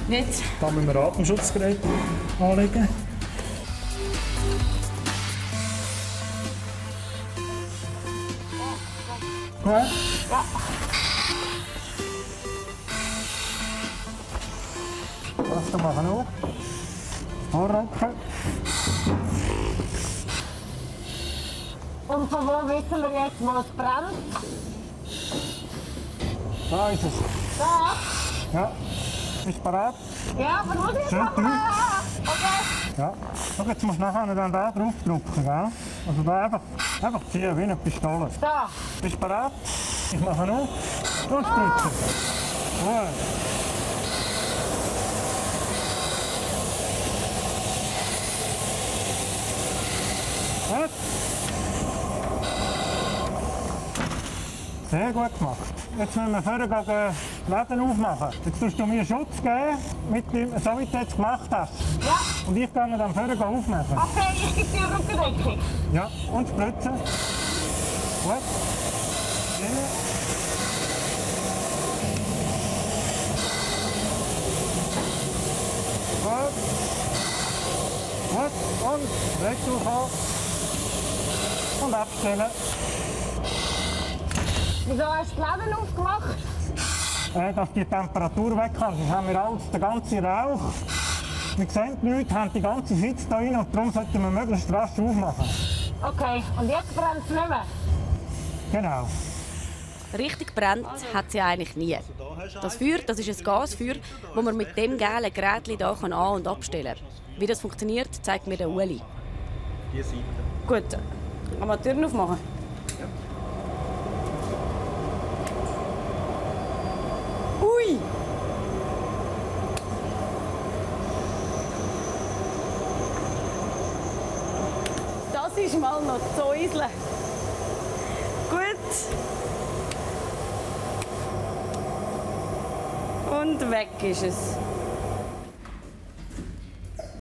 Jetzt. Da müssen wir Atemschutzgerät anlegen. Gut? Ja. Das machen wir auch. Vorrücken. Und von wo wissen wir jetzt, wo es brennt? Da ist es. Da? Ja. Bist du bereit? Ja, aber muss ich Schön machen? drücken. Okay. Ja. So, jetzt musst du nachher dann da drauf drücken, gell? Also da einfach ziehen, wie eine Pistole. Da. Bist du bereit? Ich mache noch. Und spritzen. Gut. Gut. Sehr gut gemacht. Jetzt müssen wir vorher die Läden aufmachen. Jetzt tust du mir Schutz geben, so wie du jetzt gemacht hast. Ja. Und ich gehe dann vorher aufmachen. Okay, ich gebe dir Rückendeckung. Ja, und spritzen. Gut. Ja. Gut. Gut. Und weg durchhauen. Und abstellen. Wieso hast du die Läden aufgemacht? Dass die Temperatur weg kann. Sonst haben wir alles, den ganzen Rauch. Wir sehen nichts, haben die ganze Hitze hier rein und darum sollten wir möglichst rasch aufmachen. Okay, und jetzt brennt es nicht mehr? Genau. Richtig brennt hat sie eigentlich nie. Das Feuer, das ist ein Gasfeuer, das man mit dem gelben Gerät hier an- und abstellen kann. Wie das funktioniert, zeigt mir der Uli. Die Seite. Gut, kann man die Türen aufmachen? Ui! Das ist mal noch zu Säuseln. Gut. Und weg ist es.